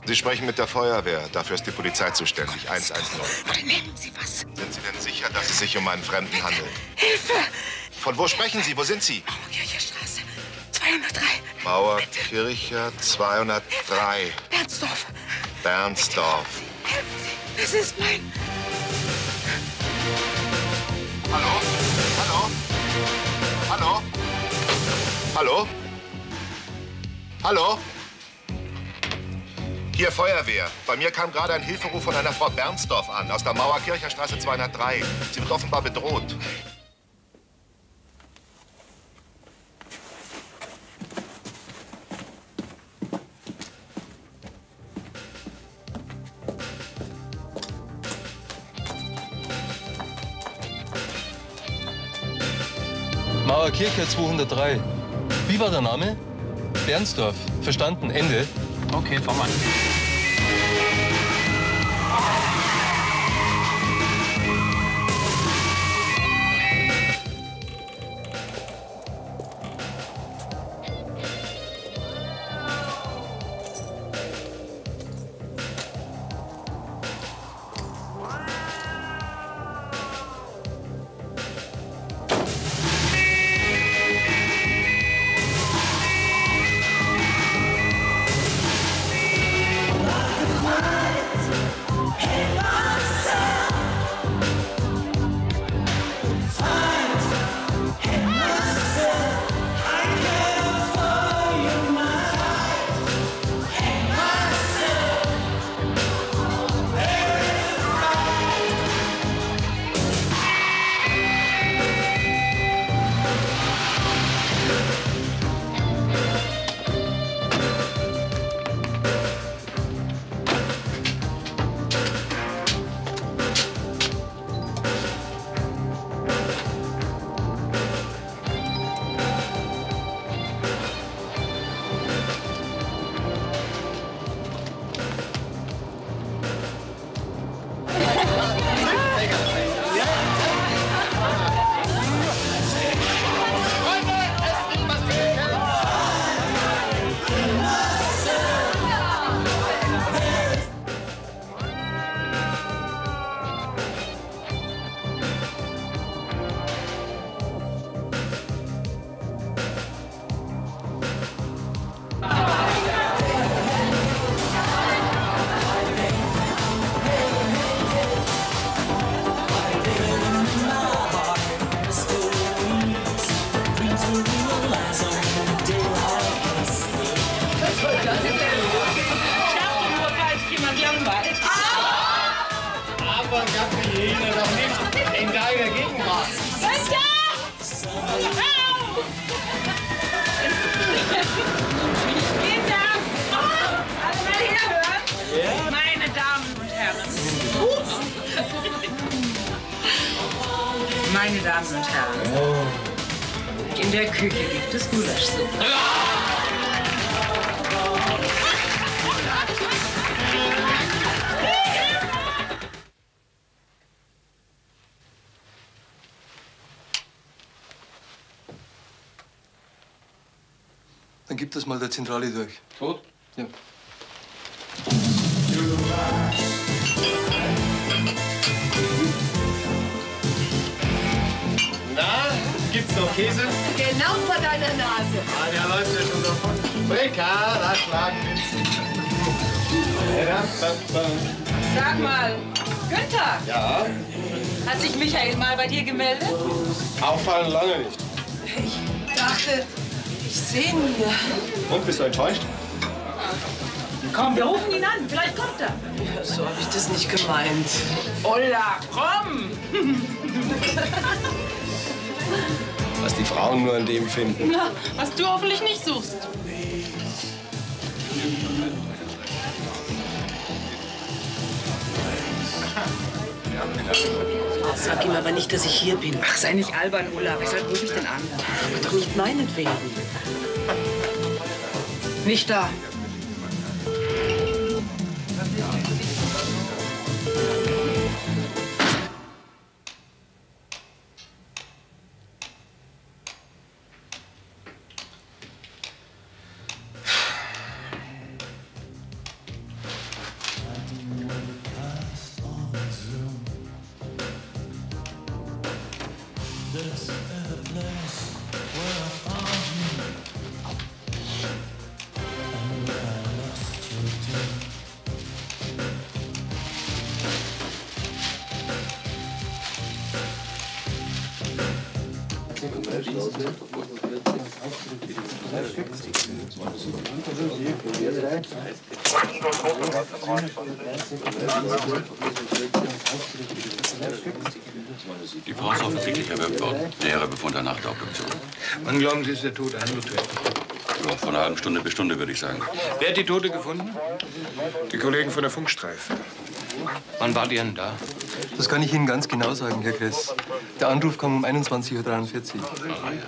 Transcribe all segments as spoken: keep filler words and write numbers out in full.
Sie sprechen mit der Feuerwehr. Dafür ist die Polizei zuständig. eins eins null. Oder nehmen Sie was? Sind Sie denn sicher, dass es sich um einen Fremden handelt? Hilfe! Von wo sprechen Sie? Wo sind Sie? Mauerkircher Straße, zweihundertdrei. Mauerkircher zweihundertdrei. Bernsdorf. Bernsdorf. Helfen Sie, es ist mein... Hallo? Hallo? Hallo? Hallo? Hallo? Hier Feuerwehr. Bei mir kam gerade ein Hilferuf von einer Frau Bernsdorf an, aus der Mauerkircher Straße zweihundertdrei. Sie wird offenbar bedroht. Mauerkircher zweihundertdrei. Wie war der Name? Bernsdorf. Verstanden. Ende. Okay, fahr mal. Meine Damen und Herren, in der Küche gibt es Gulaschsuppe. Dann gib das mal der Zentrale durch. Gut? Ja. Na, gibt's noch Käse? Genau vor deiner Nase. Ah, der läuft ja schon davon. Frika, da schlagen wir. Sag mal, Günther, Ja, hat sich Michael mal bei dir gemeldet? auffallen lange nicht. Ich dachte, ich sehe ihn hier. Und, bist du enttäuscht? Komm, wir rufen ihn an, vielleicht kommt er. Ja, so habe ich das nicht gemeint. Ulla, komm! Was die Frauen nur an dem finden. Na, was du hoffentlich nicht suchst. Sag ihm aber nicht, dass ich hier bin. Ach, sei nicht albern, Ulla. Weshalb rufe ich denn an? Doch nicht meinetwegen. Nicht da. Die Frau ist offensichtlich erwürgt worden. Näherer Befund der Nachtobduktion. Wann glauben Sie, ist der Tod eingetreten? Ja, von einer halben Stunde bis Stunde, würde ich sagen. Wer hat die Tote gefunden? Die Kollegen von der Funkstreife. Wann wart ihr denn da? Das kann ich Ihnen ganz genau sagen, Herr Kress. Der Anruf kam um einundzwanzig Uhr dreiundvierzig. Ah, ja.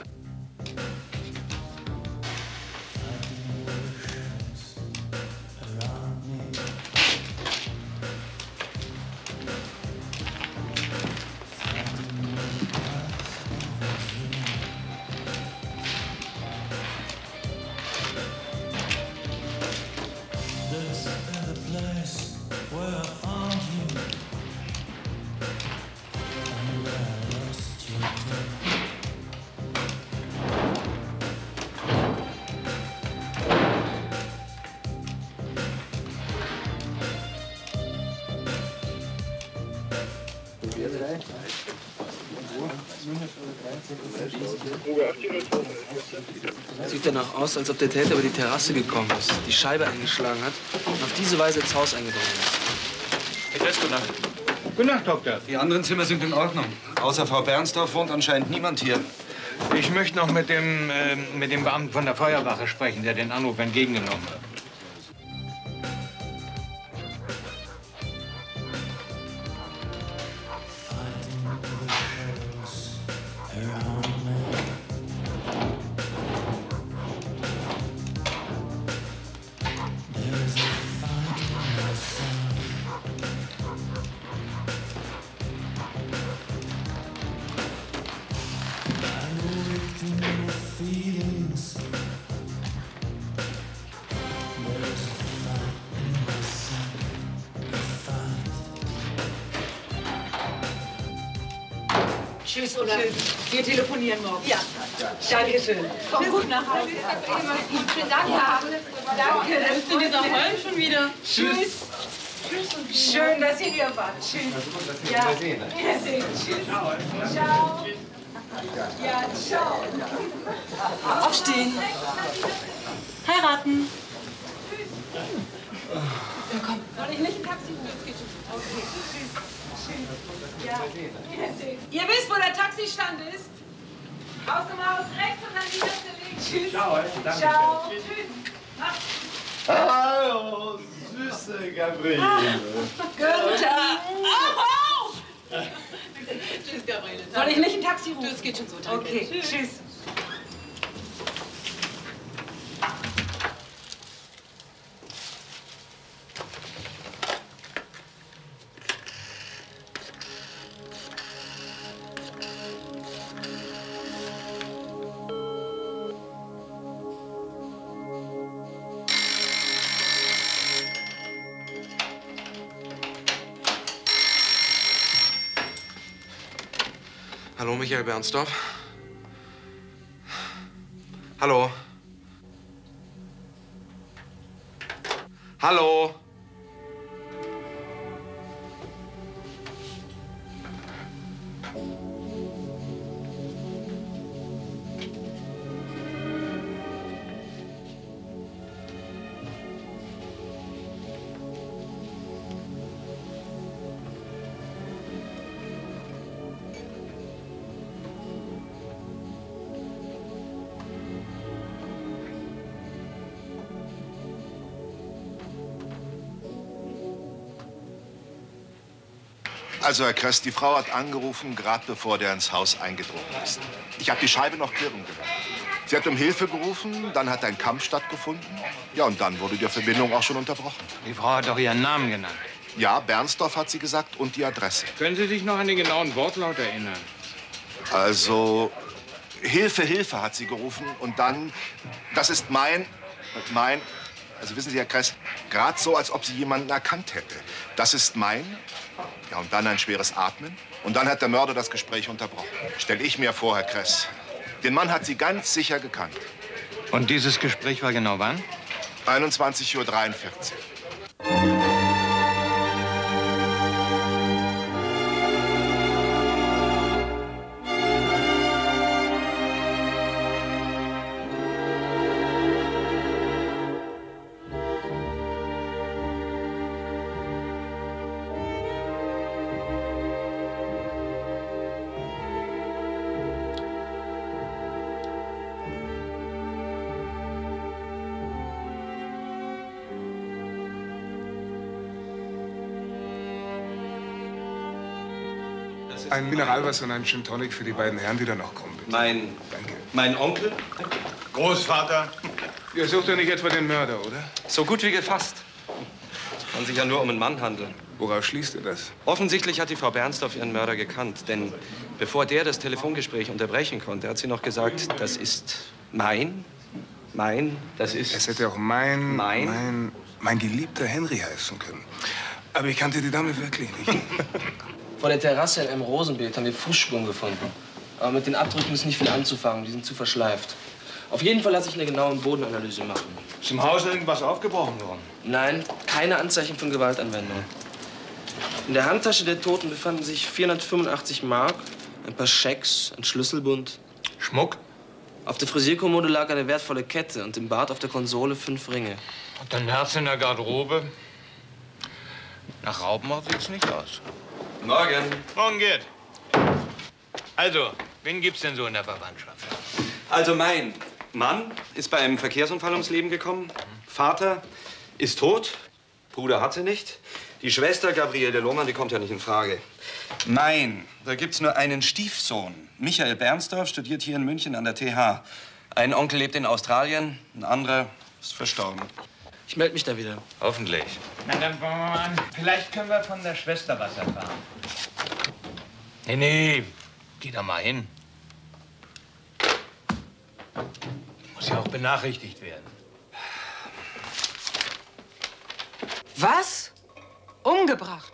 Sieht danach aus, als ob der Täter über die Terrasse gekommen ist, die Scheibe eingeschlagen hat und auf diese Weise ins Haus eingedrungen ist. Herr Kress, gute Nacht. Gute Nacht, Doktor. Die anderen Zimmer sind in Ordnung. Außer Frau Bernsdorf wohnt anscheinend niemand hier. Ich möchte noch mit dem, äh, mit dem Beamten von der Feuerwache sprechen, der den Anruf entgegengenommen hat. Tschüss, oder? Wir telefonieren morgen. Ja. Danke schön. Komm gut nach Hause. Schönen Dank. Ja. Danke. Das sind jetzt auch heute schon wieder. Tschüss. Tschüss. Schön, dass ihr hier wart. Tschüss. Ja. Wiedersehen. Tschüss. Ciao. Ja, ciao. Aufstehen. Heiraten. Ja, komm. Soll ich nicht ein Taxi rufen? Jetzt geht's schon. Okay. Tschüss. Ja. Wiedersehen. Ihr wisst, wo der Taxistand ist? Aus dem Haus rechts und dann die letzte Weg. Tschüss. Ciao. Danke. Ciao. Tschüss. Hallo, süße Gabriele. Ah, guten Tag. Oh! Tschüss, Gabriele. Soll ich nicht ein Taxi rufen? Das geht schon so. Danke. Okay. Tschüss. Tschüss. Hallo, Michael Bernsdorf. Hallo. Hallo. Also, Herr Kress, die Frau hat angerufen, gerade bevor der ins Haus eingedrungen ist. Ich habe die Scheibe noch klirren gehört. Sie hat um Hilfe gerufen, dann hat ein Kampf stattgefunden. Ja, und dann wurde die Verbindung auch schon unterbrochen. Die Frau hat doch ihren Namen genannt. Ja, Bernsdorf hat sie gesagt und die Adresse. Können Sie sich noch an den genauen Wortlaut erinnern? Also, Hilfe, Hilfe hat sie gerufen und dann, das ist mein, mein, also wissen Sie, Herr Kress, gerade so, als ob sie jemanden erkannt hätte. Das ist mein, ja, und dann ein schweres Atmen. Und dann hat der Mörder das Gespräch unterbrochen. Stell ich mir vor, Herr Kress. Den Mann hat sie ganz sicher gekannt. Und dieses Gespräch war genau wann? einundzwanzig Uhr dreiundvierzig. Ein Mineralwasser und einen Gin Tonic für die beiden Herren, die da noch kommen, bitte. Mein... Danke. Mein Onkel? Großvater? Ihr sucht ja nicht etwa den Mörder, oder? So gut wie gefasst. Kann sich ja nur um einen Mann handeln. Woraus schließt ihr das? Offensichtlich hat die Frau Bernsdorf ihren Mörder gekannt. Denn bevor der das Telefongespräch unterbrechen konnte, hat sie noch gesagt, das ist mein, mein, das ist... Es hätte auch mein, mein, mein, mein geliebter Henry heißen können. Aber ich kannte die Dame wirklich nicht. Vor der Terrasse in einem Rosenbeet haben wir Fußspuren gefunden. Aber mit den Abdrücken ist nicht viel anzufangen, die sind zu verschleift. Auf jeden Fall lasse ich eine genaue Bodenanalyse machen. Ist im Haus irgendwas aufgebrochen worden? Nein, keine Anzeichen von Gewaltanwendung. In der Handtasche der Toten befanden sich vierhundertfünfundachtzig Mark, ein paar Schecks, ein Schlüsselbund. Schmuck? Auf der Frisierkommode lag eine wertvolle Kette und im Bad auf der Konsole fünf Ringe. Und ein Herz in der Garderobe? Nach Raubmord sieht's nicht aus. Morgen. Morgen geht. Also, wen gibt's denn so in der Verwandtschaft? Also mein Mann ist bei einem Verkehrsunfall ums Leben gekommen. Vater ist tot. Bruder hatte nicht. Die Schwester Gabriele Lohmann, die kommt ja nicht in Frage. Mein, da gibt's nur einen Stiefsohn. Michael Bernsdorf studiert hier in München an der T H. Ein Onkel lebt in Australien, ein anderer ist verstorben. Ich melde mich da wieder. Hoffentlich. Na, dann fangen wir mal an. Vielleicht können wir von der Schwester was erfahren. Nee, nee, geh da mal hin. Muss ja auch benachrichtigt werden. Was? Umgebracht?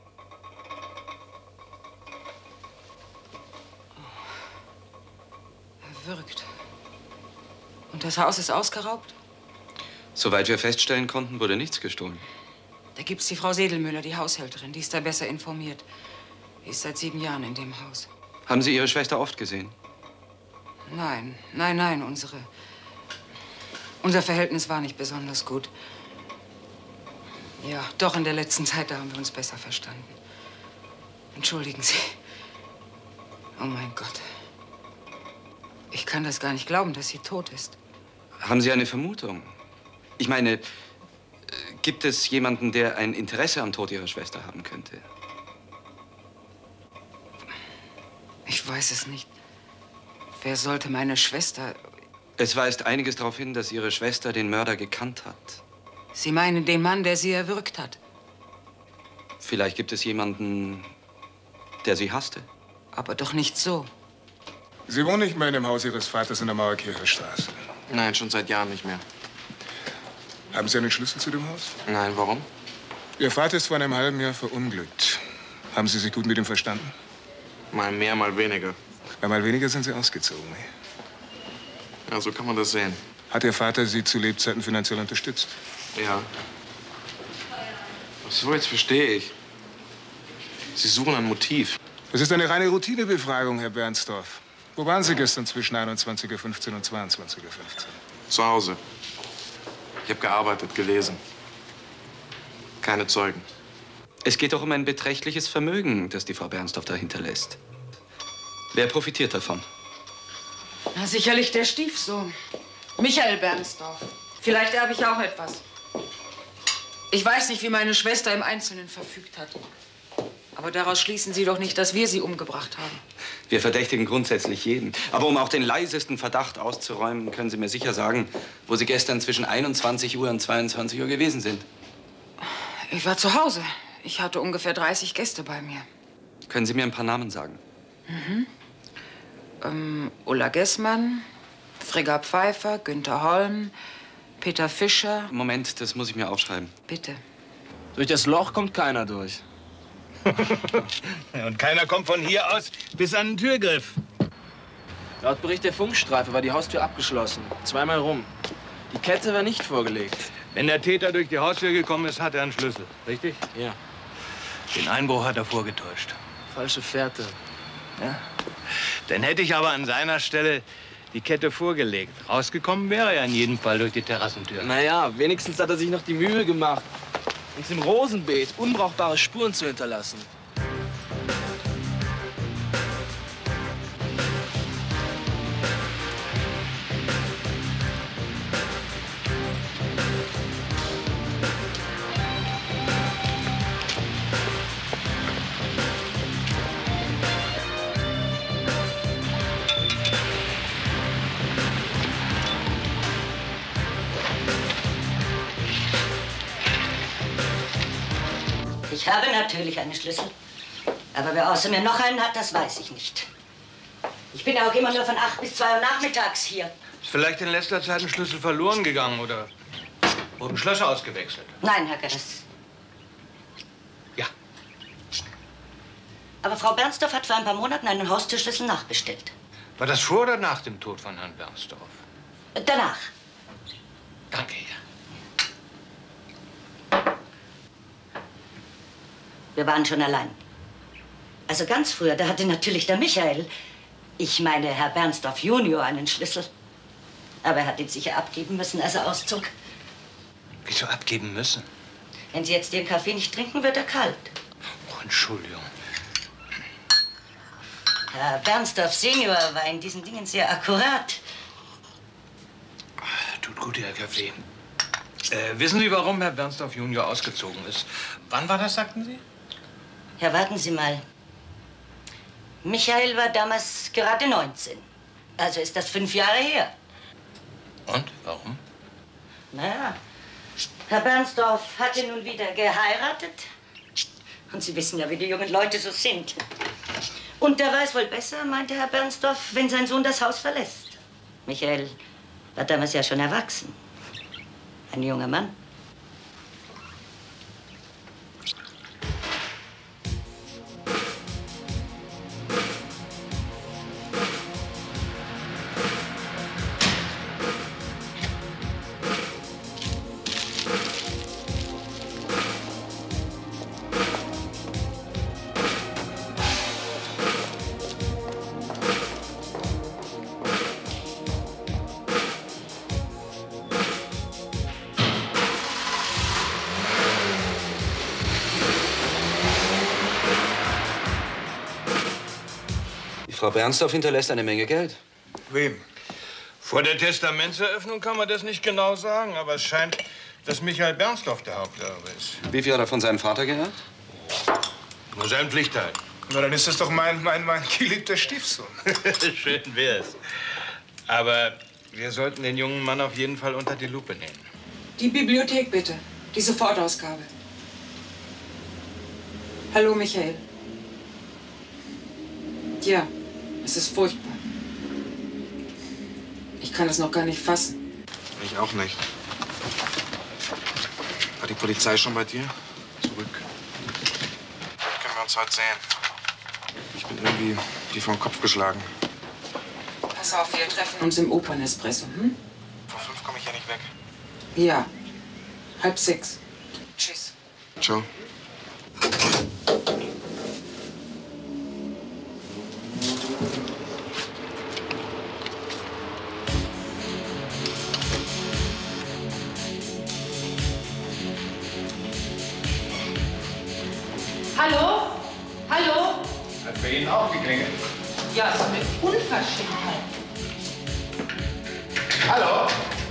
Erwürgt. Und das Haus ist ausgeraubt? Soweit wir feststellen konnten, wurde nichts gestohlen. Da gibt's die Frau Sedelmüller, die Haushälterin. Die ist da besser informiert. Die ist seit sieben Jahren in dem Haus. Haben Sie Ihre Schwester oft gesehen? Nein, nein, nein, unsere... Unser Verhältnis war nicht besonders gut. Ja, doch in der letzten Zeit, da haben wir uns besser verstanden. Entschuldigen Sie. Oh mein Gott. Ich kann das gar nicht glauben, dass sie tot ist. Haben Sie eine Vermutung? Ich meine, äh, gibt es jemanden, der ein Interesse am Tod Ihrer Schwester haben könnte? Ich weiß es nicht. Wer sollte meine Schwester... Es weist einiges darauf hin, dass Ihre Schwester den Mörder gekannt hat. Sie meinen den Mann, der sie erwürgt hat? Vielleicht gibt es jemanden, der sie hasste. Aber doch nicht so. Sie wohnen nicht mehr in dem Haus Ihres Vaters in der Mauerkircher Straße? Nein, schon seit Jahren nicht mehr. Haben Sie einen Schlüssel zu dem Haus? Nein, warum? Ihr Vater ist vor einem halben Jahr verunglückt. Haben Sie sich gut mit ihm verstanden? Mal mehr, mal weniger. Ja, mal weniger sind Sie ausgezogen. Ne? Ja, so kann man das sehen. Hat Ihr Vater Sie zu Lebzeiten finanziell unterstützt? Ja. Ach so, jetzt verstehe ich. Sie suchen ein Motiv. Das ist eine reine Routinebefragung, Herr Bernsdorf. Wo waren Sie gestern zwischen einundzwanzig Uhr fünfzehn und zweiundzwanzig Uhr fünfzehn? Zu Hause. Ich habe gearbeitet, gelesen. Keine Zeugen. Es geht doch um ein beträchtliches Vermögen, das die Frau Bernsdorf da hinterlässt. Wer profitiert davon? Na, sicherlich der Stiefsohn. Michael Bernsdorf. Vielleicht erbe ich auch etwas. Ich weiß nicht, wie meine Schwester im Einzelnen verfügt hat. Aber daraus schließen Sie doch nicht, dass wir sie umgebracht haben. Wir verdächtigen grundsätzlich jeden. Aber um auch den leisesten Verdacht auszuräumen, können Sie mir sicher sagen, wo Sie gestern zwischen einundzwanzig Uhr und zweiundzwanzig Uhr gewesen sind. Ich war zu Hause. Ich hatte ungefähr dreißig Gäste bei mir. Können Sie mir ein paar Namen sagen? Mhm. Ähm, Ulla Gessmann, Frigga Pfeiffer, Günther Holm, Peter Fischer. Moment, das muss ich mir aufschreiben. Bitte. Durch das Loch kommt keiner durch. Und keiner kommt von hier aus bis an den Türgriff. Laut Bericht der Funkstreife war die Haustür abgeschlossen. Zweimal rum. Die Kette war nicht vorgelegt. Wenn der Täter durch die Haustür gekommen ist, hat er einen Schlüssel. Richtig? Ja. Den Einbruch hat er vorgetäuscht. Falsche Fährte. Ja. Dann hätte ich aber an seiner Stelle die Kette vorgelegt. Rausgekommen wäre er in jedem Fall durch die Terrassentür. Naja, wenigstens hat er sich noch die Mühe gemacht, uns im Rosenbeet unbrauchbare Spuren zu hinterlassen. Ich habe natürlich einen Schlüssel. Aber wer außer mir noch einen hat, das weiß ich nicht. Ich bin ja auch immer nur von acht bis zwei Uhr nachmittags hier. Ist vielleicht in letzter Zeit ein Schlüssel verloren gegangen oder wurden Schlösser ausgewechselt? Nein, Herr Geriss. Ja. Aber Frau Bernsdorf hat vor ein paar Monaten einen Haustürschlüssel nachbestellt. War das vor oder nach dem Tod von Herrn Bernsdorf? Danach. Danke, ja. Wir waren schon allein. Also ganz früher, da hatte natürlich der Michael, ich meine Herr Bernsdorf Junior, einen Schlüssel. Aber er hat ihn sicher abgeben müssen, als er auszog. Wieso abgeben müssen? Wenn Sie jetzt Ihren Kaffee nicht trinken, wird er kalt. Oh, Entschuldigung. Herr Bernsdorf Senior war in diesen Dingen sehr akkurat. Tut gut, Herr Kaffee. Äh, wissen Sie, warum Herr Bernsdorf Junior ausgezogen ist? Wann war das, sagten Sie? Ja, warten Sie mal. Michael war damals gerade neunzehn. Also ist das fünf Jahre her. Und? Warum? Naja, Herr Bernsdorf hatte nun wieder geheiratet. Und Sie wissen ja, wie die jungen Leute so sind. Und der weiß wohl besser, meinte Herr Bernsdorf, wenn sein Sohn das Haus verlässt. Michael war damals ja schon erwachsen. Ein junger Mann. Frau Bernsdorf hinterlässt eine Menge Geld. Wem? Vor der Testamentseröffnung kann man das nicht genau sagen, aber es scheint, dass Michael Bernsdorf der Haupterbe ist. Wie viel hat er von seinem Vater geerbt? Nur sein Pflichtteil. Na, dann ist das doch mein, mein, mein geliebter Stiefsohn. Schön wär's. Aber wir sollten den jungen Mann auf jeden Fall unter die Lupe nehmen. Die Bibliothek bitte. Die Sofortausgabe. Hallo, Michael. Ja, es ist furchtbar. Ich kann es noch gar nicht fassen. Ich auch nicht. War die Polizei schon bei dir? Zurück. Können wir uns heute sehen? Ich bin irgendwie wie vom Kopf geschlagen. Pass auf, wir treffen uns im Opernespresso, hm? Vor fünf komme ich ja nicht weg. Ja. Halb sechs. Tschüss. Ciao. Hallo? Hallo? Hat bei Ihnen auch geklingelt? Ja, so eine Unverschämtheit. Hallo?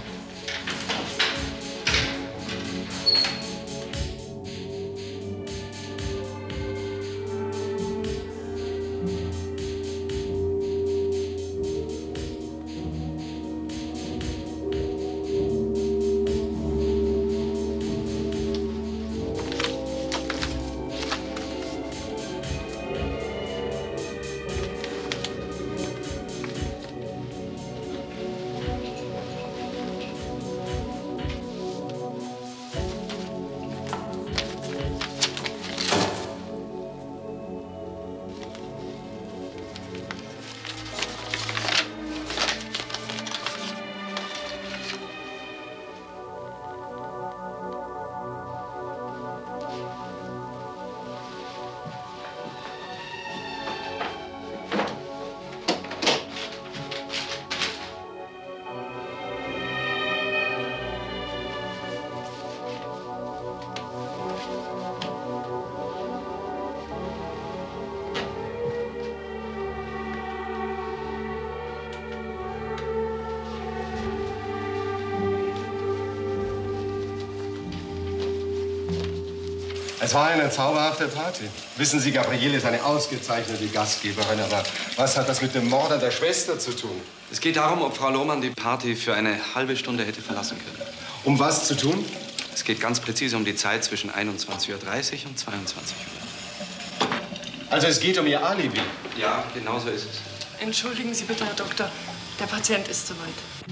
Es war eine zauberhafte Party. Wissen Sie, Gabriele ist eine ausgezeichnete Gastgeberin, aber was hat das mit dem Mord an der Schwester zu tun? Es geht darum, ob Frau Lohmann die Party für eine halbe Stunde hätte verlassen können. Um was zu tun? Es geht ganz präzise um die Zeit zwischen einundzwanzig Uhr dreißig und zweiundzwanzig Uhr. Also es geht um Ihr Alibi? Ja, genau so ist es. Entschuldigen Sie bitte, Herr Doktor. Der Patient ist soweit.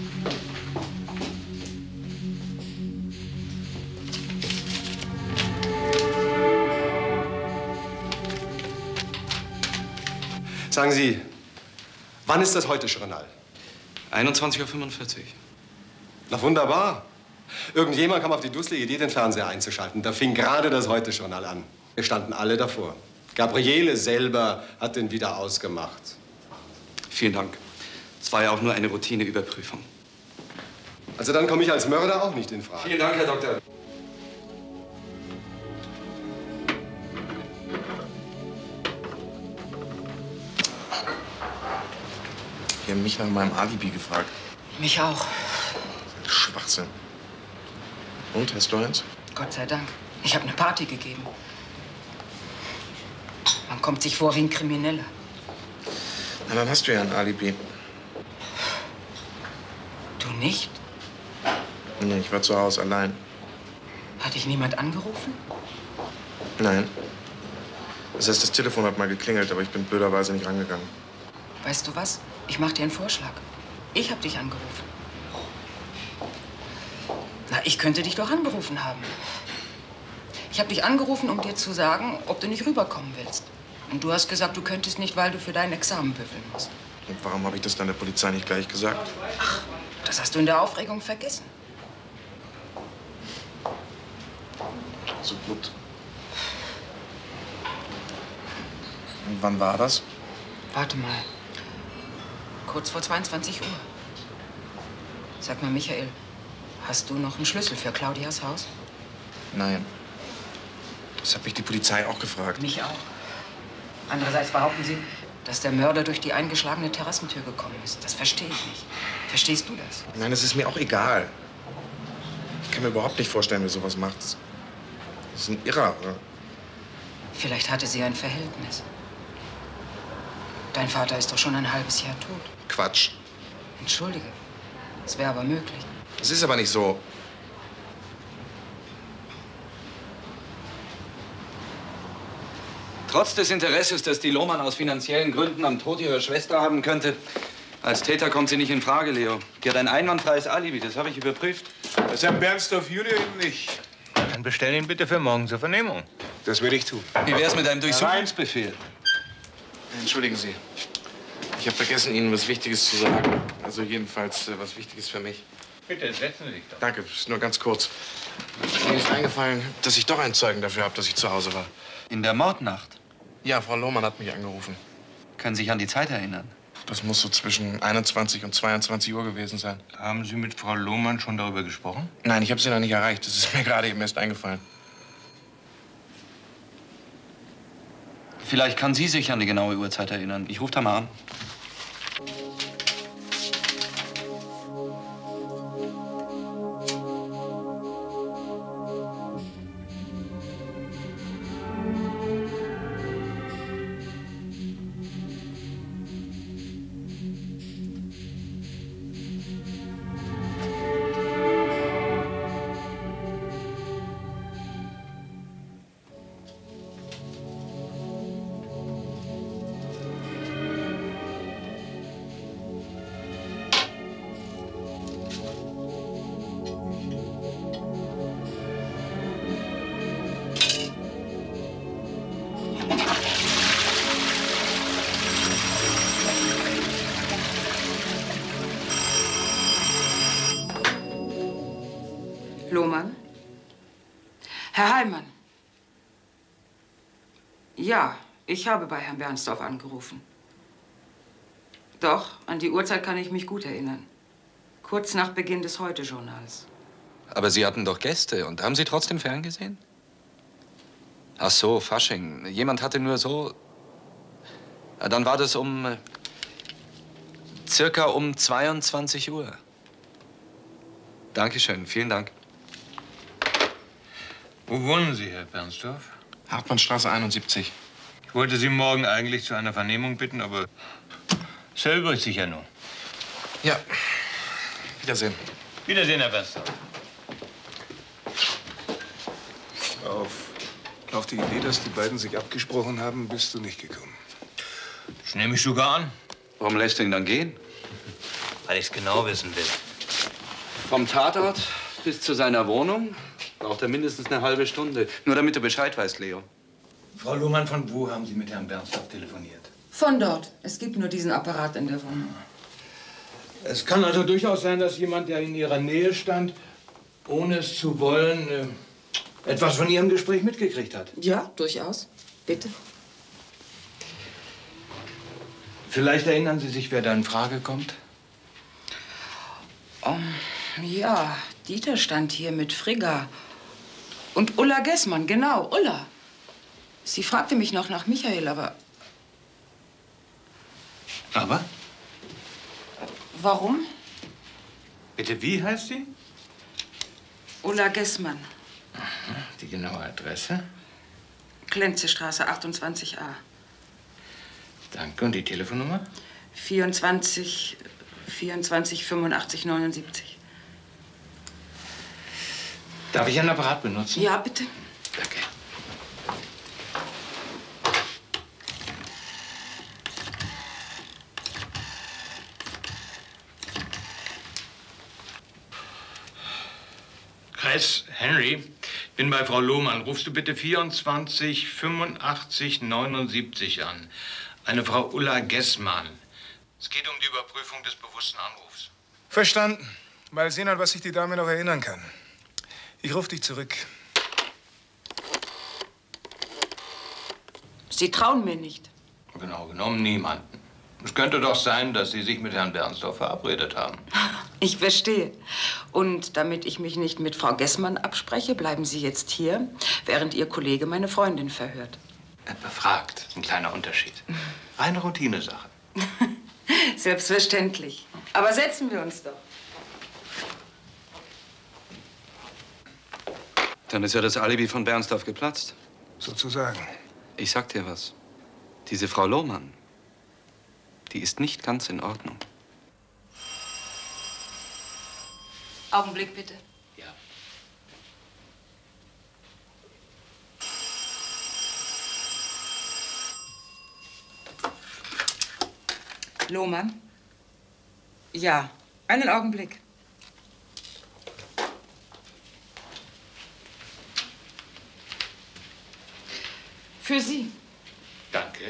Sagen Sie, wann ist das Heute-Journal? einundzwanzig Uhr fünfundvierzig. Na wunderbar. Irgendjemand kam auf die dusselige Idee, den Fernseher einzuschalten. Da fing gerade das Heute-Journal an. Wir standen alle davor. Gabriele selber hat den wieder ausgemacht. Vielen Dank. Es war ja auch nur eine Routineüberprüfung. Also dann komme ich als Mörder auch nicht in Frage. Vielen Dank, Herr Doktor. Die haben mich nach meinem Alibi gefragt. Mich auch. Schwachsinn. Und, hast du eins? Gott sei Dank. Ich habe eine Party gegeben. Man kommt sich vor wie ein Krimineller. Na, dann hast du ja ein Alibi. Du nicht? Nee, ich war zu Hause allein. Hat dich niemand angerufen? Nein. Das heißt, das Telefon hat mal geklingelt, aber ich bin blöderweise nicht rangegangen. Weißt du was? Ich mach dir einen Vorschlag. Ich habe dich angerufen. Na, ich könnte dich doch angerufen haben. Ich habe dich angerufen, um dir zu sagen, ob du nicht rüberkommen willst. Und du hast gesagt, du könntest nicht, weil du für dein Examen büffeln musst. Und warum habe ich das dann der Polizei nicht gleich gesagt? Ach, das hast du in der Aufregung vergessen. So gut. Und wann war das? Warte mal. Kurz vor zweiundzwanzig Uhr. Sag mal, Michael, hast du noch einen Schlüssel für Claudias Haus? Nein. Das hat mich die Polizei auch gefragt. Mich auch. Andererseits behaupten sie, dass der Mörder durch die eingeschlagene Terrassentür gekommen ist. Das verstehe ich nicht. Verstehst du das? Nein, es ist mir auch egal. Ich kann mir überhaupt nicht vorstellen, wer sowas macht. Das ist ein Irrer, oder? Vielleicht hatte sie ein Verhältnis. Dein Vater ist doch schon ein halbes Jahr tot. Quatsch. Entschuldige. Es wäre aber möglich. Es ist aber nicht so. Trotz des Interesses, das die Lohmann aus finanziellen Gründen am Tod ihrer Schwester haben könnte, als Täter kommt sie nicht in Frage, Leo. Die hat ein einwandfreies Alibi, das habe ich überprüft. Das Herr Bernstorff Junior eben nicht. Dann bestell ihn bitte für morgen zur Vernehmung. Das werde ich tun. Wie wär's mit einem Durchsuchungsbefehl? Entschuldigen Sie. Ich habe vergessen, Ihnen was Wichtiges zu sagen. Also jedenfalls äh, was Wichtiges für mich. Bitte, setzen Sie sich doch. Danke, ist nur ganz kurz. Mir ist eingefallen, dass ich doch einen Zeugen dafür habe, dass ich zu Hause war. In der Mordnacht? Ja, Frau Lohmann hat mich angerufen. Können Sie sich an die Zeit erinnern? Das muss so zwischen einundzwanzig und zweiundzwanzig Uhr gewesen sein. Haben Sie mit Frau Lohmann schon darüber gesprochen? Nein, ich habe sie noch nicht erreicht. Das ist mir gerade eben erst eingefallen. Vielleicht kann sie sich an die genaue Uhrzeit erinnern. Ich rufe da mal an. Lohmann? Herr Heilmann? Ja, ich habe bei Herrn Bernstorff angerufen. Doch, an die Uhrzeit kann ich mich gut erinnern. Kurz nach Beginn des Heute-Journals. Aber Sie hatten doch Gäste und haben Sie trotzdem ferngesehen? Ach so, Fasching. Jemand hatte nur so... Ja, dann war das um... äh, circa um zweiundzwanzig Uhr. Dankeschön, vielen Dank. Wo wohnen Sie, Herr Bernstorff? Hartmannstraße einundsiebzig. Ich wollte Sie morgen eigentlich zu einer Vernehmung bitten, aber es erübrigt sich ja nur. Ja, Wiedersehen. Wiedersehen, Herr Bernstorff. Auf, auf die Idee, dass die beiden sich abgesprochen haben, bist du nicht gekommen. Das nehme ich sogar an. Warum lässt du ihn dann gehen? Weil ich es genau wissen will. Vom Tatort bis zu seiner Wohnung braucht er mindestens eine halbe Stunde. Nur damit du Bescheid weißt, Leo. Frau Lohmann, von wo haben Sie mit Herrn Bernstorff telefoniert? Von dort. Es gibt nur diesen Apparat in der Wohnung. Es kann also durchaus sein, dass jemand, der in Ihrer Nähe stand, ohne es zu wollen, äh, etwas von Ihrem Gespräch mitgekriegt hat. Ja, durchaus. Bitte. Vielleicht erinnern Sie sich, wer da in Frage kommt? Um, ja, Dieter stand hier mit Frigga. Und Ulla Gessmann, genau, Ulla. Sie fragte mich noch nach Michael, aber... Aber? Warum? Bitte, wie heißt sie? Ulla Gessmann. Die genaue Adresse? Klenzestraße achtundzwanzig a. Danke. Und die Telefonnummer? vierundzwanzig, vierundzwanzig, fünfundachtzig, neunundsiebzig. Darf ich einen Apparat benutzen? Ja, bitte. Danke. Chris, Henry, bin bei Frau Lohmann. Rufst du bitte vierundzwanzig, fünfundachtzig, neunundsiebzig an. Eine Frau Ulla Gessmann. Es geht um die Überprüfung des bewussten Anrufs. Verstanden. Mal sehen, an was sich die Dame noch erinnern kann. Ich rufe dich zurück. Sie trauen mir nicht. Genau genommen niemanden. Es könnte doch sein, dass Sie sich mit Herrn Bernstorff verabredet haben. Ich verstehe. Und damit ich mich nicht mit Frau Gessmann abspreche, bleiben Sie jetzt hier, während Ihr Kollege meine Freundin verhört. Er befragt. Ein kleiner Unterschied. Reine Routinesache. Selbstverständlich. Aber setzen wir uns doch. Dann ist ja das Alibi von Bernstorff geplatzt. Sozusagen. Ich sag dir was. Diese Frau Lohmann, die ist nicht ganz in Ordnung. Augenblick, bitte. Ja. Lohmann? Ja, einen Augenblick. Für Sie. Danke.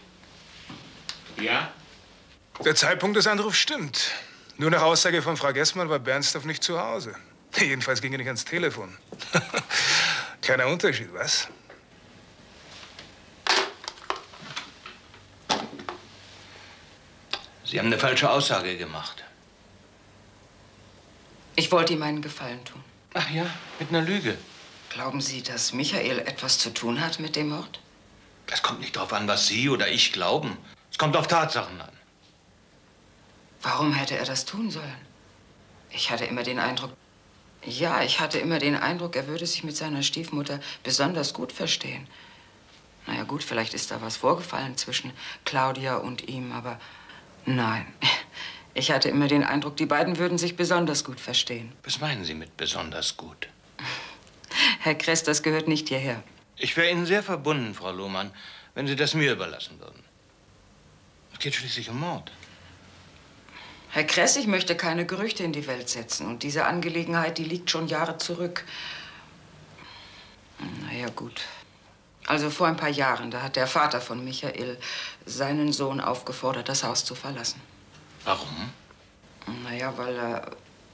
Ja? Der Zeitpunkt des Anrufs stimmt. Nur nach Aussage von Frau Gessmann war Bernstorff nicht zu Hause. Jedenfalls ging er nicht ans Telefon. Keiner Unterschied, was? Sie haben eine falsche Aussage gemacht. Ich wollte ihm einen Gefallen tun. Ach ja, mit einer Lüge. Glauben Sie, dass Michael etwas zu tun hat mit dem Mord? Das kommt nicht darauf an, was Sie oder ich glauben. Es kommt auf Tatsachen an. Warum hätte er das tun sollen? Ich hatte immer den Eindruck... Ja, ich hatte immer den Eindruck, er würde sich mit seiner Stiefmutter besonders gut verstehen. Na ja, gut, vielleicht ist da was vorgefallen zwischen Claudia und ihm, aber nein. Ich hatte immer den Eindruck, die beiden würden sich besonders gut verstehen. Was meinen Sie mit besonders gut? Herr Kress, das gehört nicht hierher. Ich wäre Ihnen sehr verbunden, Frau Lohmann, wenn Sie das mir überlassen würden. Es geht schließlich um Mord. Herr Kress, ich möchte keine Gerüchte in die Welt setzen. Und diese Angelegenheit, die liegt schon Jahre zurück. Na ja, gut. Also vor ein paar Jahren, da hat der Vater von Michael seinen Sohn aufgefordert, das Haus zu verlassen. Warum? Na ja, weil er...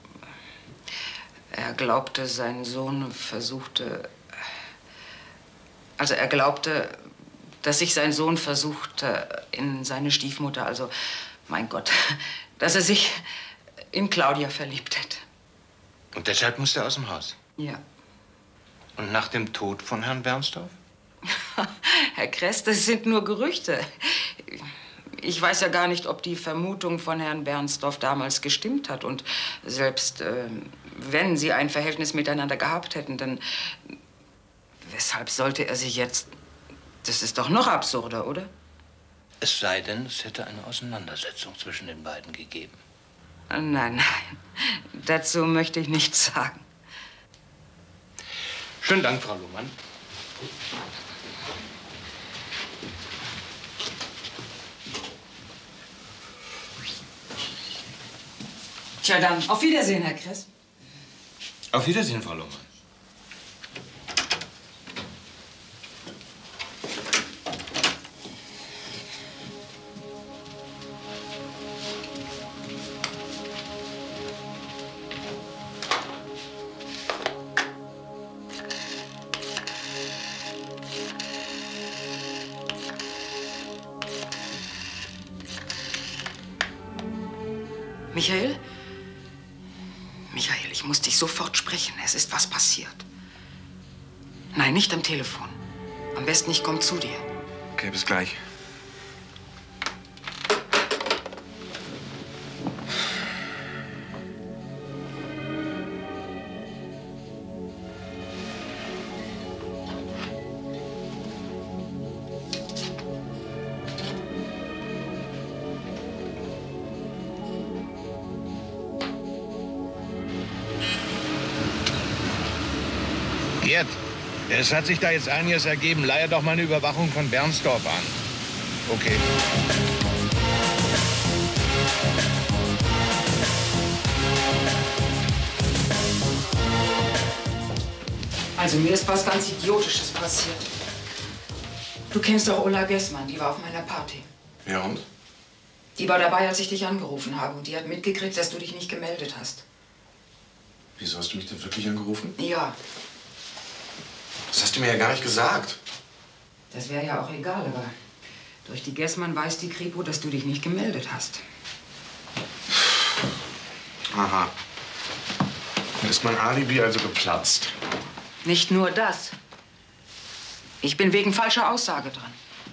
Er glaubte, sein Sohn versuchte... Also er glaubte, dass sich sein Sohn versuchte in seine Stiefmutter, also, mein Gott, dass er sich in Claudia verliebt hätte. Und deshalb musste er aus dem Haus? Ja. Und nach dem Tod von Herrn Bernstorff? Herr Kress, das sind nur Gerüchte. Ich weiß ja gar nicht, ob die Vermutung von Herrn Bernstorff damals gestimmt hat. Und selbst äh, wenn sie ein Verhältnis miteinander gehabt hätten, dann... Weshalb sollte er sie jetzt... Das ist doch noch absurder, oder? Es sei denn, es hätte eine Auseinandersetzung zwischen den beiden gegeben. Nein, nein. Dazu möchte ich nichts sagen. Schönen Dank, Frau Lohmann. Tja, dann auf Wiedersehen, Herr Kress. Auf Wiedersehen, Frau Lohmann. Michael? Michael, ich muss dich sofort sprechen. Es ist was passiert. Nein, nicht am Telefon. Am besten, ich komme zu dir. Okay, bis gleich. Gerd, es hat sich da jetzt einiges ergeben. Leihe doch mal eine Überwachung von Bernsdorf an. Okay. Also mir ist was ganz Idiotisches passiert. Du kennst doch Ulla Gessmann, die war auf meiner Party. Ja und? Die war dabei, als ich dich angerufen habe. Und die hat mitgekriegt, dass du dich nicht gemeldet hast. Wieso hast du mich denn wirklich angerufen? Ja, Das hast du mir ja gar nicht gesagt. das wäre ja auch egal, aber durch die Gessmann weiß die Kripo, dass du dich nicht gemeldet hast. Aha. Dann ist mein Alibi also geplatzt. Nicht nur das. Ich bin wegen falscher Aussage dran.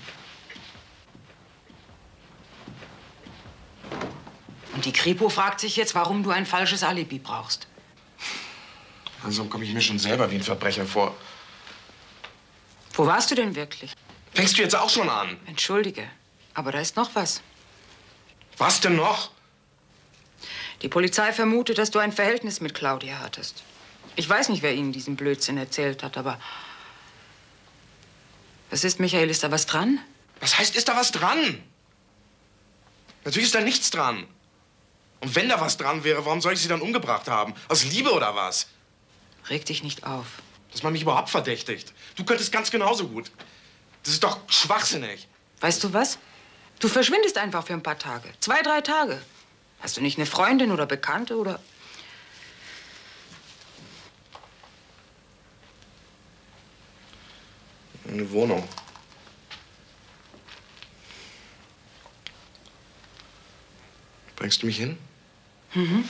Und die Kripo fragt sich jetzt, warum du ein falsches Alibi brauchst. Also komme ich mir schon selber wie ein Verbrecher vor. Wo warst du denn wirklich? Fängst du jetzt auch schon an? Entschuldige, aber da ist noch was. Was denn noch? Die Polizei vermutet, dass du ein Verhältnis mit Claudia hattest. Ich weiß nicht, wer Ihnen diesen Blödsinn erzählt hat, aber... Was ist, Michael? Ist da was dran? Was heißt, ist da was dran? Natürlich ist da nichts dran. Und wenn da was dran wäre, warum soll ich sie dann umgebracht haben? Aus Liebe oder was? Reg dich nicht auf. Dass man mich überhaupt verdächtigt. Du könntest ganz genauso gut. Das ist doch schwachsinnig. Weißt du was? Du verschwindest einfach für ein paar Tage. Zwei, drei Tage. Hast du nicht eine Freundin oder Bekannte oder... Eine Wohnung. Bringst du mich hin? Mhm.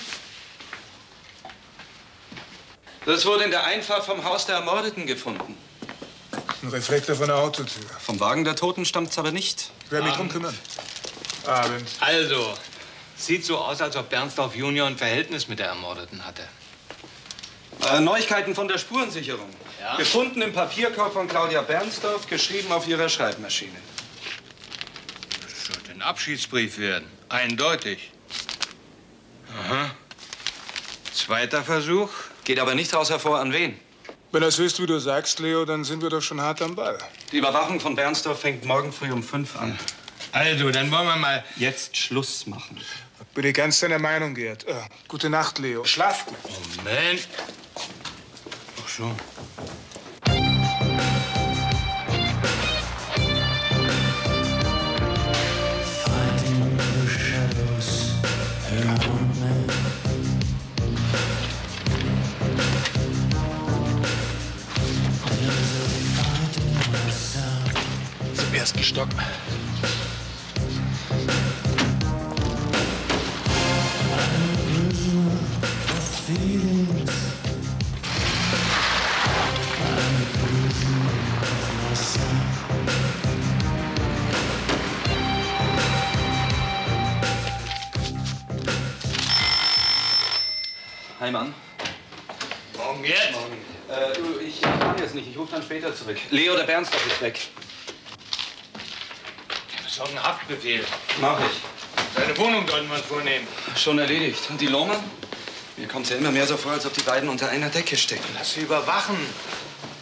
Das wurde in der Einfahrt vom Haus der Ermordeten gefunden. Ein Reflektor von der Autotür. Vom Wagen der Toten stammt's aber nicht. Ich werde mich drum kümmern. Abend. Also, sieht so aus, als ob Bernsdorf Junior ein Verhältnis mit der Ermordeten hatte. Äh, Neuigkeiten von der Spurensicherung. Ja? Gefunden im Papierkorb von Claudia Bernsdorf, geschrieben auf ihrer Schreibmaschine. Das sollte ein Abschiedsbrief werden. Eindeutig. Aha. Zweiter Versuch. Geht aber nicht daraus hervor, an wen. Wenn das ist, wie du sagst, Leo, dann sind wir doch schon hart am Ball. Die Überwachung von Bernsdorf fängt morgen früh um fünf an. Also, dann wollen wir mal... Jetzt Schluss machen. Bin ich ganz deiner Meinung, Gerd. Äh, gute Nacht, Leo. Schlaf gut. Moment. Ach so. Zum ersten Stock. Hi, Mann. Morgen jetzt? Morgen. Äh, du, ich kann jetzt nicht. Ich rufe dann später zurück. Leo, der Bernsdorf ist weg. Das ist auch ein Haftbefehl. Mach ich. Deine Wohnung sollten wir uns vornehmen. Schon erledigt. Und die Lohmann? Mir kommt's ja immer mehr so vor, als ob die beiden unter einer Decke stecken. Lass sie überwachen.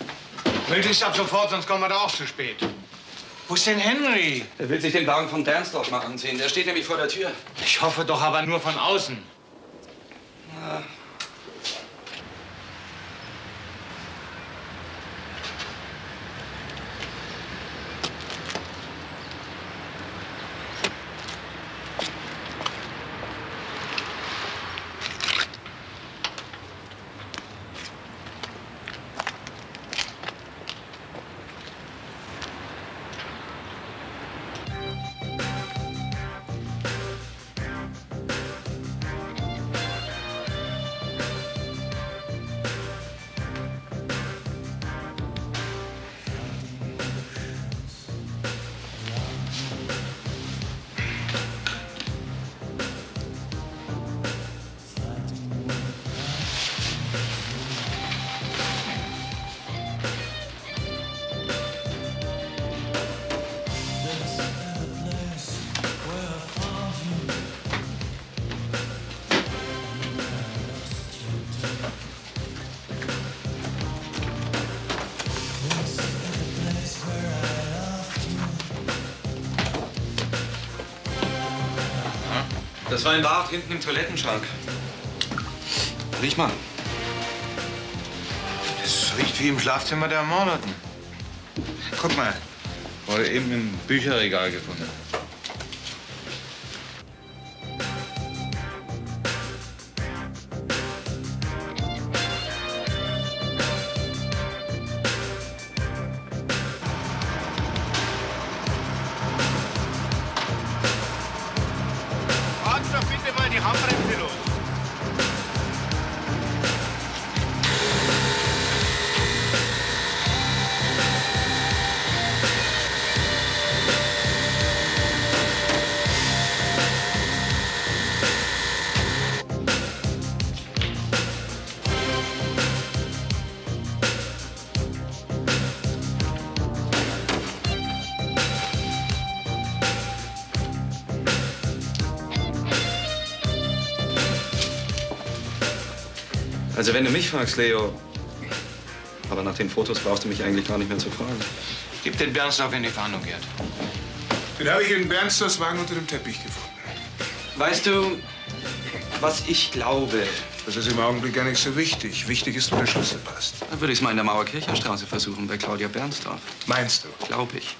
Möglichst ab sofort, sonst kommen wir da auch zu spät. Wo ist denn Henry? Er will sich den Wagen von Bernsdorf mal ansehen. Der steht nämlich vor der Tür. Ich hoffe doch aber nur von außen. Na. Das war ein Bad hinten im Toilettenschrank. Riech mal. Das riecht wie im Schlafzimmer der Ermordeten. Guck mal, wurde eben im Bücherregal gefunden. Also wenn du mich fragst, Leo, aber nach den Fotos brauchst du mich eigentlich gar nicht mehr zu fragen. Gib den Bernsdorf in die Fahndung, Gerd. Den habe ich in Bernsdorfs Wagen unter dem Teppich gefunden. Weißt du, was ich glaube? Das ist im Augenblick gar nicht so wichtig. Wichtig ist, wo der Schlüssel passt. Dann würde ich es mal in der Mauerkircher Straße versuchen, bei Claudia Bernsdorf. Meinst du? Glaube ich.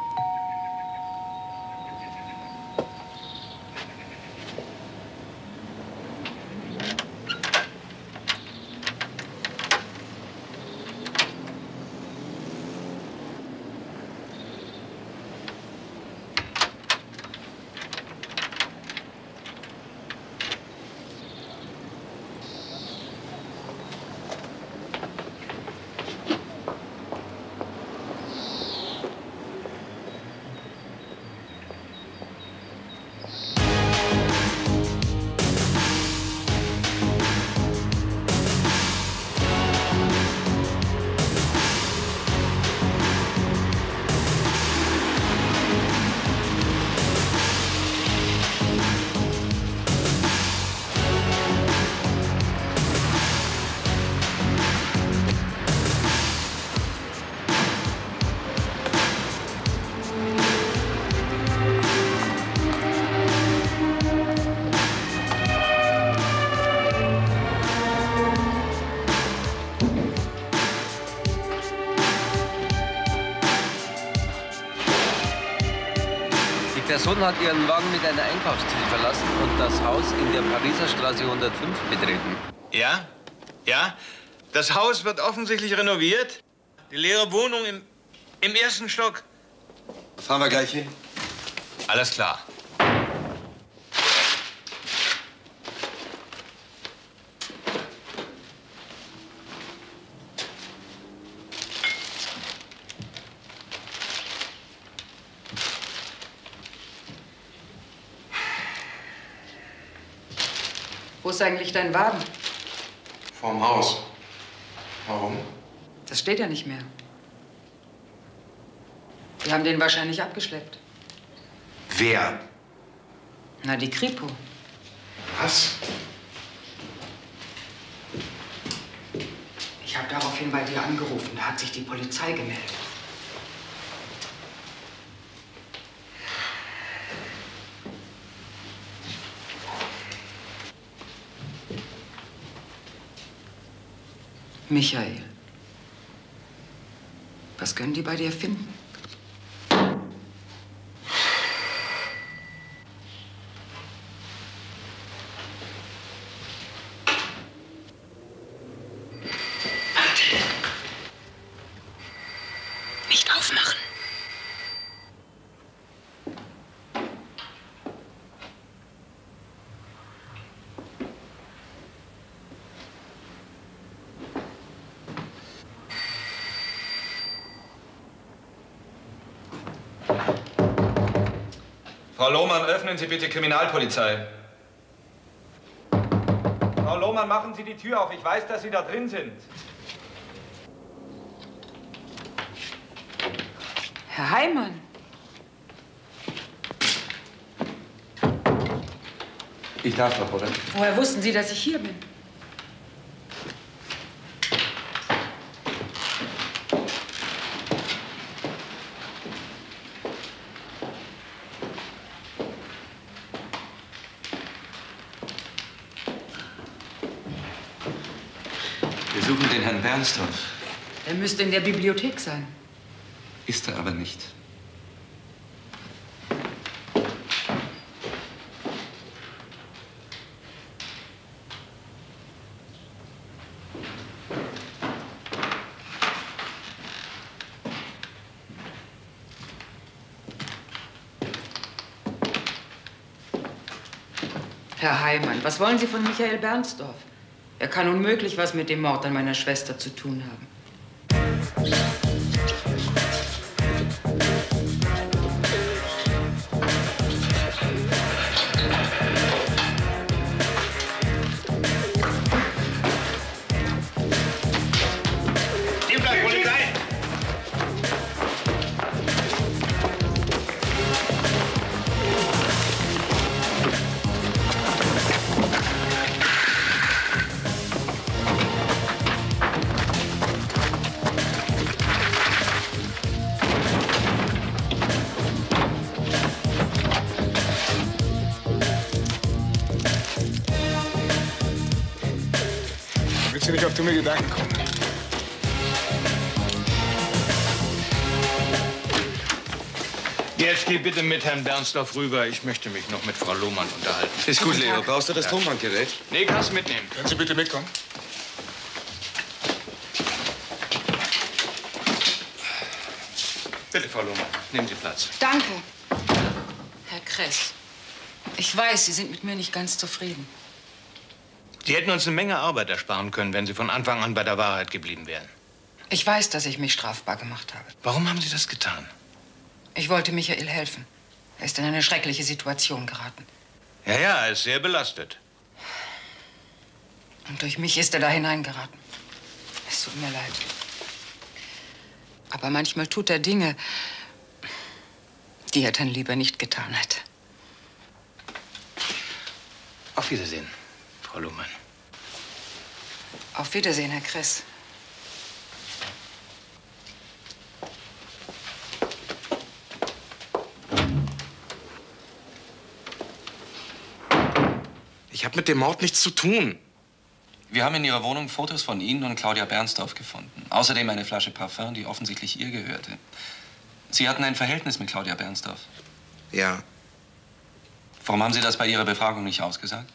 Die Person hat ihren Wagen mit einer Einkaufstüte verlassen und das Haus in der Pariser Straße hundertfünf betreten. Ja? Ja? Das Haus wird offensichtlich renoviert. Die leere Wohnung im, im ersten Stock. Fahren wir gleich hin. Alles klar. Wo ist eigentlich dein Wagen? Vorm Haus. Warum? Das steht ja nicht mehr. Die haben den wahrscheinlich abgeschleppt. Wer? Na, die Kripo. Was? Ich habe daraufhin bei dir angerufen. Da hat sich die Polizei gemeldet. Michael, was können die bei dir finden? Nicht aufmachen. Frau Lohmann, öffnen Sie bitte Kriminalpolizei. Frau Lohmann, machen Sie die Tür auf. Ich weiß, dass Sie da drin sind. Herr Heimann. Ich darf doch, oder? Woher wussten Sie, dass ich hier bin? Wir suchen den Herrn Bernstorff. Er müsste in der Bibliothek sein. Ist er aber nicht. Herr Heimann, was wollen Sie von Michael Bernstorff? Er kann unmöglich was mit dem Mord an meiner Schwester zu tun haben. Willst du nicht auf dumme Gedanken kommen? Jetzt geh bitte mit Herrn Bernstorff rüber. Ich möchte mich noch mit Frau Lohmann unterhalten. Ist gut, Leo. Brauchst du das Tonbandgerät? Nee, kannst du mitnehmen. Können Sie bitte mitkommen? Bitte, Frau Lohmann, nehmen Sie Platz. Danke. Herr Kress, ich weiß, Sie sind mit mir nicht ganz zufrieden. Sie hätten uns eine Menge Arbeit ersparen können, wenn Sie von Anfang an bei der Wahrheit geblieben wären. Ich weiß, dass ich mich strafbar gemacht habe. Warum haben Sie das getan? Ich wollte Michael helfen. Er ist in eine schreckliche Situation geraten. Ja, ja, er ist sehr belastet. Und durch mich ist er da hineingeraten. Es tut mir leid. Aber manchmal tut er Dinge, die er dann lieber nicht getan hätte. Auf Wiedersehen, Frau Lohmann. Auf Wiedersehen, Herr Kress. Ich habe mit dem Mord nichts zu tun. Wir haben in Ihrer Wohnung Fotos von Ihnen und Claudia Bernstorff gefunden. Außerdem eine Flasche Parfum, die offensichtlich ihr gehörte. Sie hatten ein Verhältnis mit Claudia Bernstorff. Ja. Warum haben Sie das bei Ihrer Befragung nicht ausgesagt?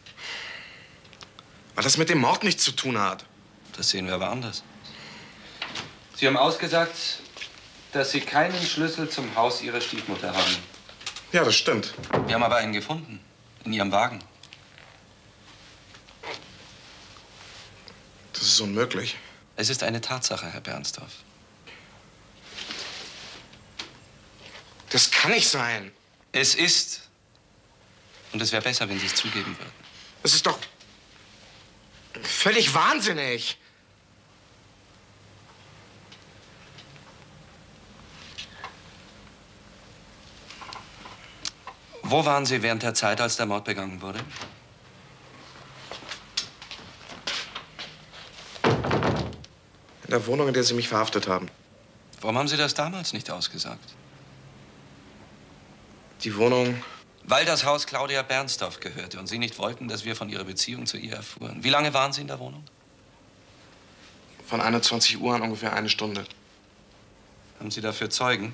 Weil das mit dem Mord nichts zu tun hat. Das sehen wir aber anders. Sie haben ausgesagt, dass Sie keinen Schlüssel zum Haus Ihrer Stiefmutter haben. Ja, das stimmt. Wir haben aber einen gefunden. In Ihrem Wagen. Das ist unmöglich. Es ist eine Tatsache, Herr Bernstorff. Das kann nicht sein. Es ist. Und es wäre besser, wenn Sie es zugeben würden. Das ist doch völlig wahnsinnig. Wo waren Sie während der Zeit, als der Mord begangen wurde? In der Wohnung, in der Sie mich verhaftet haben. Warum haben Sie das damals nicht ausgesagt? Die Wohnung... Weil das Haus Claudia Bernsdorf gehörte und Sie nicht wollten, dass wir von Ihrer Beziehung zu ihr erfuhren. Wie lange waren Sie in der Wohnung? Von einundzwanzig Uhr an ungefähr eine Stunde. Haben Sie dafür Zeugen?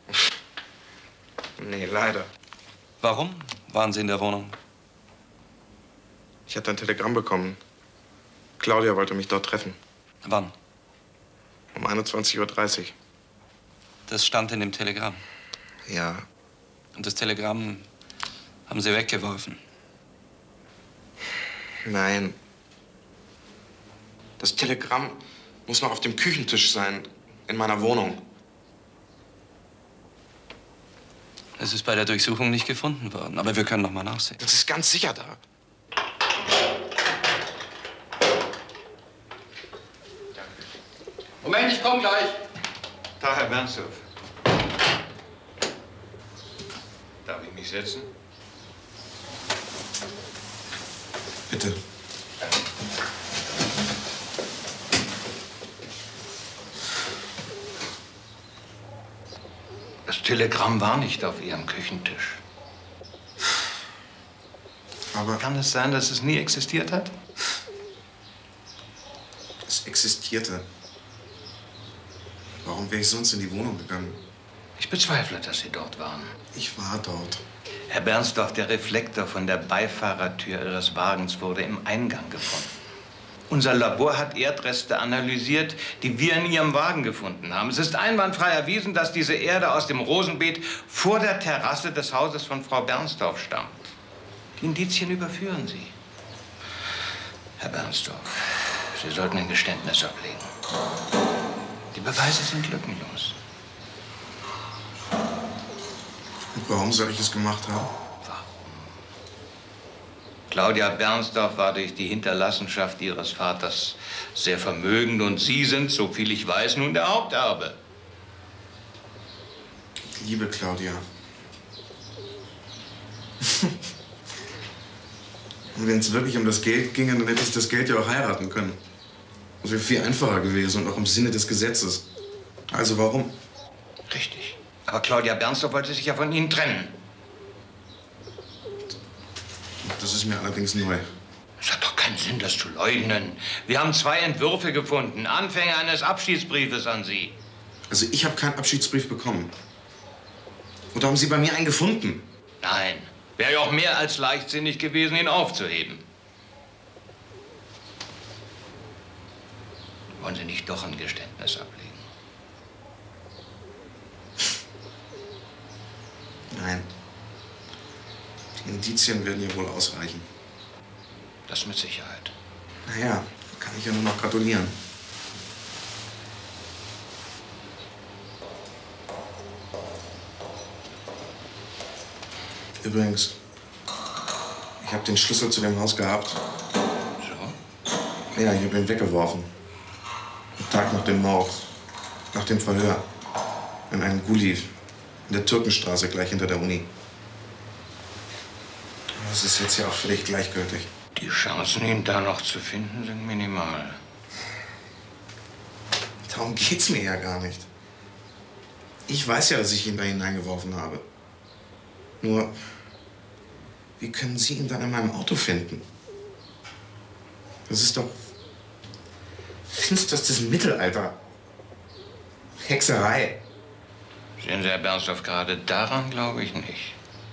Nee, leider. Warum waren Sie in der Wohnung? Ich hatte ein Telegramm bekommen. Claudia wollte mich dort treffen. Wann? Um einundzwanzig Uhr dreißig. Das stand in dem Telegramm? Ja. Und das Telegramm haben Sie weggeworfen? Nein. Das Telegramm muss noch auf dem Küchentisch sein, in meiner Wohnung. Es ist bei der Durchsuchung nicht gefunden worden, aber wir können noch mal nachsehen. Das ist ganz sicher da. Moment, ich komme gleich. Da, Herr Bernsdorf. Darf ich mich setzen? Bitte. Das Telegramm war nicht auf Ihrem Küchentisch. Aber... Kann es sein, dass es nie existiert hat? Es existierte. Warum wäre ich sonst in die Wohnung gegangen? Ich bezweifle, dass Sie dort waren. Ich war dort. Herr Bernsdorf, der Reflektor von der Beifahrertür Ihres Wagens wurde im Eingang gefunden. Unser Labor hat Erdreste analysiert, die wir in Ihrem Wagen gefunden haben. Es ist einwandfrei erwiesen, dass diese Erde aus dem Rosenbeet vor der Terrasse des Hauses von Frau Bernsdorf stammt. Die Indizien überführen Sie. Herr Bernsdorf, Sie sollten ein Geständnis ablegen. Die Beweise sind lückenlos. Und warum soll ich es gemacht haben? Claudia Bernsdorf war durch die Hinterlassenschaft ihres Vaters sehr vermögend und Sie sind, soviel ich weiß, nun der Haupterbe. Ich liebe Claudia. Und wenn es wirklich um das Geld ginge, dann hätte ich das Geld ja auch heiraten können. Das wäre viel einfacher gewesen und auch im Sinne des Gesetzes. Also warum? Richtig. Aber Claudia Bernsdorf wollte sich ja von Ihnen trennen. Das ist mir allerdings neu. Es hat doch keinen Sinn, das zu leugnen. Wir haben zwei Entwürfe gefunden. Anfänge eines Abschiedsbriefes an Sie. Also ich habe keinen Abschiedsbrief bekommen. Oder haben Sie bei mir einen gefunden? Nein. Wäre ja auch mehr als leichtsinnig gewesen, ihn aufzuheben. Wollen Sie nicht doch ein Geständnis ablegen? Nein. Die Indizien werden ja wohl ausreichen. Das mit Sicherheit. Naja, kann ich ja nur noch gratulieren. Übrigens, ich habe den Schlüssel zu dem Haus gehabt. So? Ja, ich habe ihn weggeworfen. Am Tag nach dem Mord, nach dem Verhör. In einen Gully in der Türkenstraße gleich hinter der Uni. Das ist jetzt ja auch völlig gleichgültig. Die Chancen, ihn da noch zu finden, sind minimal. Darum geht's mir ja gar nicht. Ich weiß ja, dass ich ihn da hineingeworfen habe. Nur, wie können Sie ihn dann in meinem Auto finden? Das ist doch finsterstes Mittelalter. Hexerei. Sehen Sie, Herr Bernsdorf, gerade daran glaube ich nicht.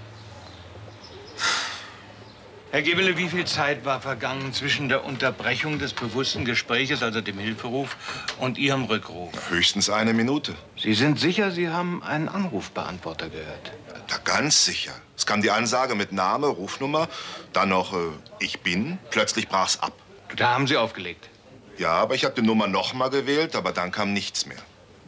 Herr Gebele, wie viel Zeit war vergangen zwischen der Unterbrechung des bewussten Gespräches, also dem Hilferuf, und Ihrem Rückruf? Höchstens eine Minute. Sie sind sicher, Sie haben einen Anrufbeantworter gehört? Na, ganz sicher. Es kam die Ansage mit Name, Rufnummer, dann noch äh, ich bin. Plötzlich brach's ab. Da haben Sie aufgelegt? Ja, aber ich habe die Nummer noch mal gewählt, aber dann kam nichts mehr.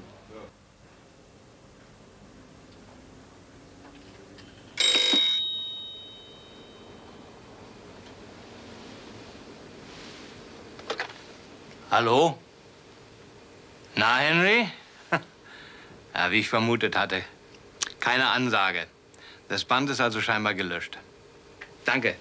Hallo? Na, Henry? Ja, wie ich vermutet hatte. Keine Ansage. Das Band ist also scheinbar gelöscht. Danke.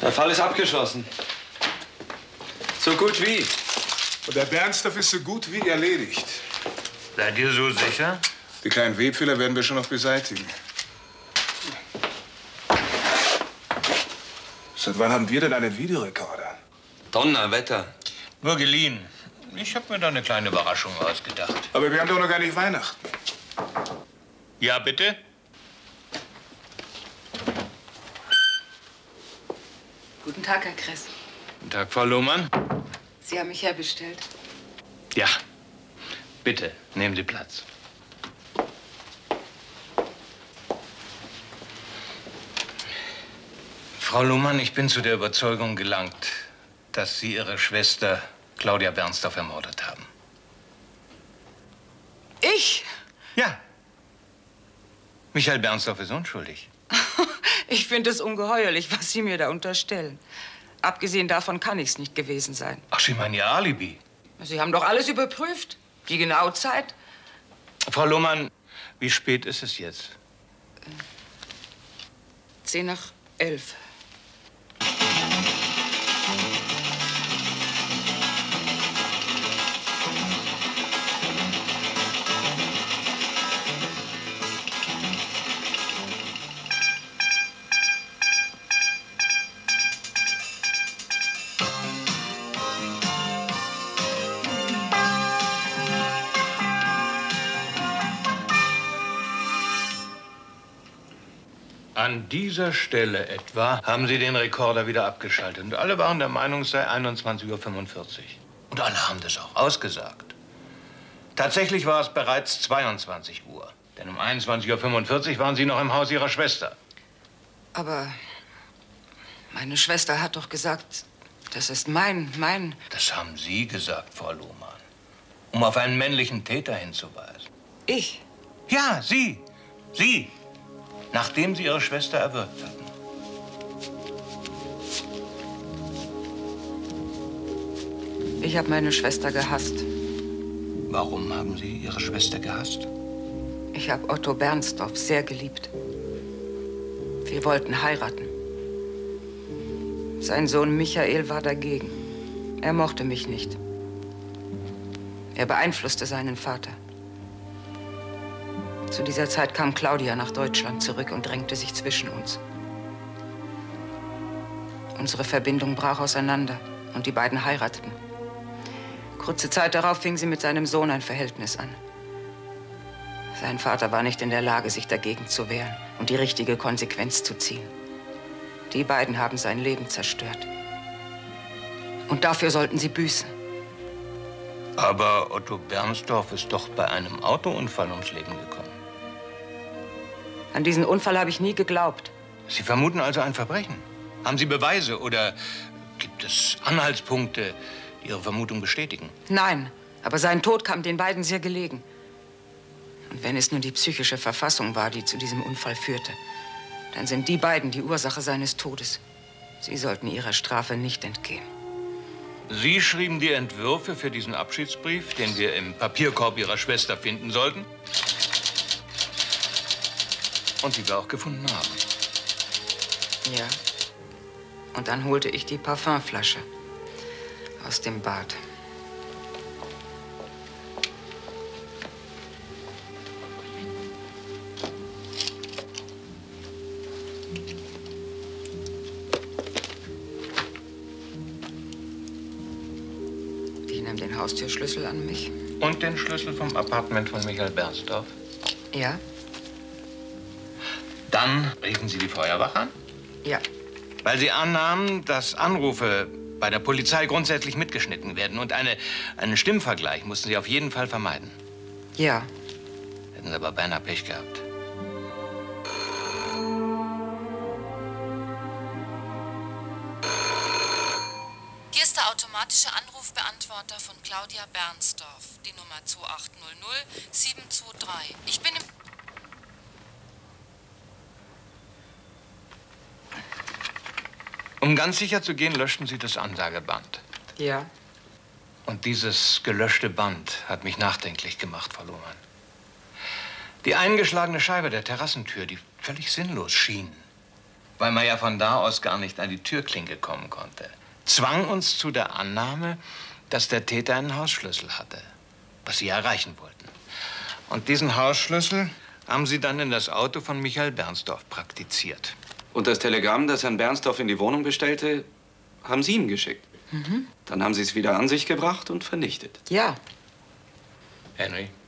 Der Fall ist abgeschlossen. So gut wie. Und der Bernstorff ist so gut wie erledigt. Seid ihr so sicher? Die kleinen Webfehler werden wir schon noch beseitigen. Seit wann haben wir denn einen Videorekorder? Donnerwetter. Nur geliehen. Ich habe mir da eine kleine Überraschung ausgedacht. Aber wir haben doch noch gar nicht Weihnachten. Ja, bitte? Guten Tag, Herr Kress. Guten Tag, Frau Lohmann. Sie haben mich herbestellt. Ja, bitte, nehmen Sie Platz. Frau Lohmann, ich bin zu der Überzeugung gelangt, dass Sie Ihre Schwester Claudia Bernstorff ermordet haben. Ich? Ja. Michael Bernstorff ist unschuldig. Ich finde es ungeheuerlich, was Sie mir da unterstellen. Abgesehen davon kann ich es nicht gewesen sein. Ach, Sie meinen Ihr Alibi? Sie haben doch alles überprüft. Die genaue Zeit. Frau Lohmann, wie spät ist es jetzt? Zehn nach elf. An dieser Stelle etwa haben Sie den Rekorder wieder abgeschaltet. Und alle waren der Meinung, es sei einundzwanzig Uhr fünfundvierzig. Und alle haben das auch ausgesagt. Tatsächlich war es bereits zweiundzwanzig Uhr. Denn um einundzwanzig Uhr fünfundvierzig waren Sie noch im Haus Ihrer Schwester. Aber meine Schwester hat doch gesagt, das ist mein, mein... Das haben Sie gesagt, Frau Lohmann. Um auf einen männlichen Täter hinzuweisen. Ich? Ja, Sie. Sie. Nachdem Sie Ihre Schwester erwürgt hatten. Ich habe meine Schwester gehasst. Warum haben Sie Ihre Schwester gehasst? Ich habe Otto Bernstorff sehr geliebt. Wir wollten heiraten. Sein Sohn Michael war dagegen. Er mochte mich nicht. Er beeinflusste seinen Vater. Zu dieser Zeit kam Claudia nach Deutschland zurück und drängte sich zwischen uns. Unsere Verbindung brach auseinander und die beiden heirateten. Kurze Zeit darauf fing sie mit seinem Sohn ein Verhältnis an. Sein Vater war nicht in der Lage, sich dagegen zu wehren und die richtige Konsequenz zu ziehen. Die beiden haben sein Leben zerstört. Und dafür sollten sie büßen. Aber Otto Bernstorff ist doch bei einem Autounfall ums Leben gekommen. An diesen Unfall habe ich nie geglaubt. Sie vermuten also ein Verbrechen? Haben Sie Beweise oder gibt es Anhaltspunkte, die Ihre Vermutung bestätigen? Nein, aber sein Tod kam den beiden sehr gelegen. Und wenn es nur die psychische Verfassung war, die zu diesem Unfall führte, dann sind die beiden die Ursache seines Todes. Sie sollten ihrer Strafe nicht entgehen. Sie schrieben die Entwürfe für diesen Abschiedsbrief, den wir im Papierkorb Ihrer Schwester finden sollten. Und die wir auch gefunden haben. Ja. Und dann holte ich die Parfümflasche aus dem Bad. Ich nahm den Haustürschlüssel an mich. Und den Schlüssel vom Appartement von Michael Bernstorff? Ja. Dann riefen Sie die Feuerwache an? Ja. Weil Sie annahmen, dass Anrufe bei der Polizei grundsätzlich mitgeschnitten werden. Und eine, einen Stimmvergleich mussten Sie auf jeden Fall vermeiden. Ja. Hätten Sie aber beinahe Pech gehabt. Hier ist der automatische Anrufbeantworter von Claudia Bernstorff. Die Nummer zwei acht null null sieben zwei drei. Ich bin im... Um ganz sicher zu gehen, löschten Sie das Ansageband. Ja. Und dieses gelöschte Band hat mich nachdenklich gemacht, Frau Lohmann. Die eingeschlagene Scheibe der Terrassentür, die völlig sinnlos schien, weil man ja von da aus gar nicht an die Türklinke kommen konnte, zwang uns zu der Annahme, dass der Täter einen Hausschlüssel hatte, was Sie erreichen wollten. Und diesen Hausschlüssel haben Sie dann in das Auto von Michael Bernsdorf praktiziert. Und das Telegramm, das Herrn Bernsdorf in die Wohnung bestellte, haben Sie ihm geschickt. Mhm. Dann haben Sie es wieder an sich gebracht und vernichtet. Ja. Henry,